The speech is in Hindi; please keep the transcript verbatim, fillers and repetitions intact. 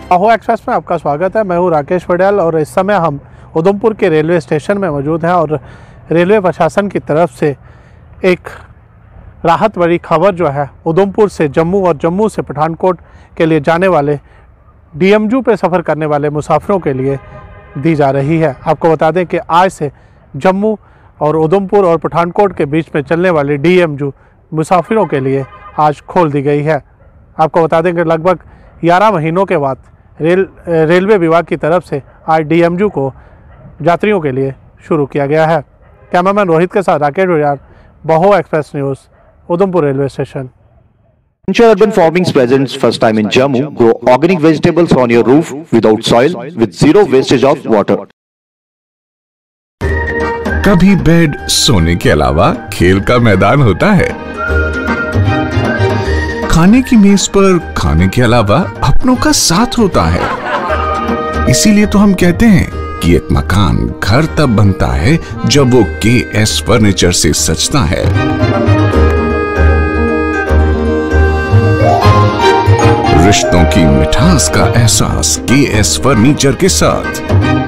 आहो एक्सप्रेस में आपका स्वागत है। मैं हूं राकेश वड़ैल और इस समय हम उधमपुर के रेलवे स्टेशन में मौजूद हैं और रेलवे प्रशासन की तरफ से एक राहत भरी खबर जो है उधमपुर से जम्मू और जम्मू से पठानकोट के लिए जाने वाले डीएमयू पे सफ़र करने वाले मुसाफिरों के लिए दी जा रही है। आपको बता दें कि आज से जम्मू और उधमपुर और पठानकोट के बीच में चलने वाली डीएमयू मुसाफिरों के लिए आज खोल दी गई है। आपको बता दें कि लगभग ग्यारह महीनों के बाद रेल रेलवे विभाग की तरफ से आज डीएमयू को यात्रियों के लिए शुरू किया गया है। कैमरामैन रोहित के साथ Rakesh Wadail, Baho express news, Udhampur railway station. Venture Urban Farming's presence first time in Jammu. Grow organic vegetables on your roof without soil with zero wastage of water. कभी बेड सोने के अलावा खेल का मैदान होता है। खाने की मेज पर खाने के अलावा अपनों का साथ होता है। इसीलिए तो हम कहते हैं कि एक मकान घर तब बनता है जब वो के एस फर्नीचर से सजता है। रिश्तों की मिठास का एहसास के एस फर्नीचर के साथ।